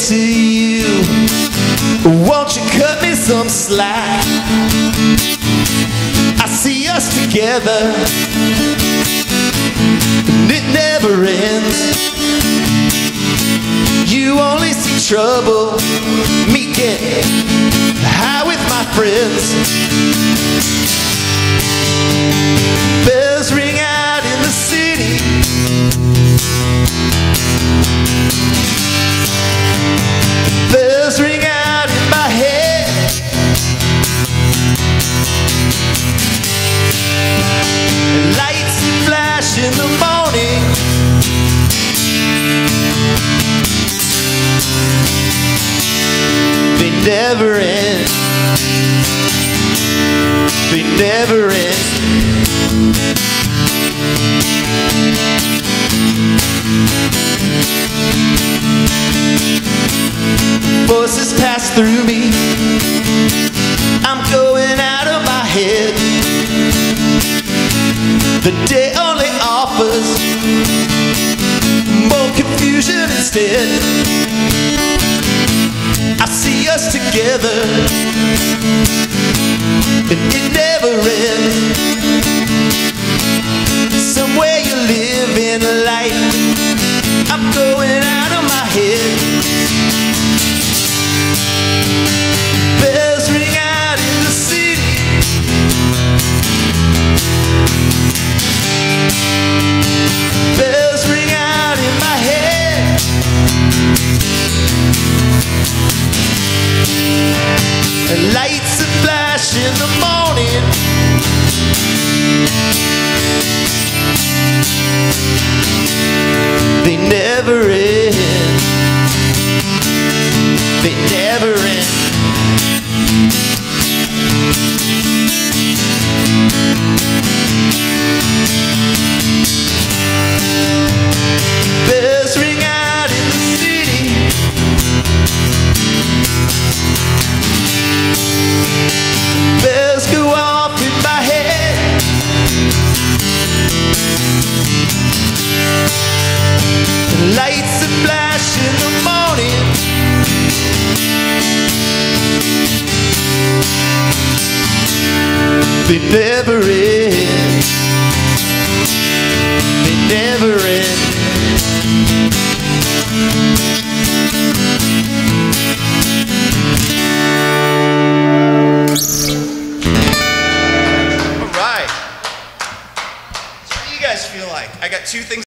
to you, won't you cut me some slack? I see us together and it never ends. You only see trouble, me getting high with my friends. Bells ring out in the city, bells ring out in my head. Lights flash in the morning, they never end, they never end. Voices pass through me, I'm going out of my head. The day only offers more confusion instead. I see us together and it never ends. Somewhere you live in life, I'm going out of my head. Bells ring out in the city, bells ring out in my head. And lights that flash in the morning, they never end, they never end. Bells ring out in the city, bells go off in my head. Lights that flash in the morning, they never end, they never end. All right. So what do you guys feel like? I got two things.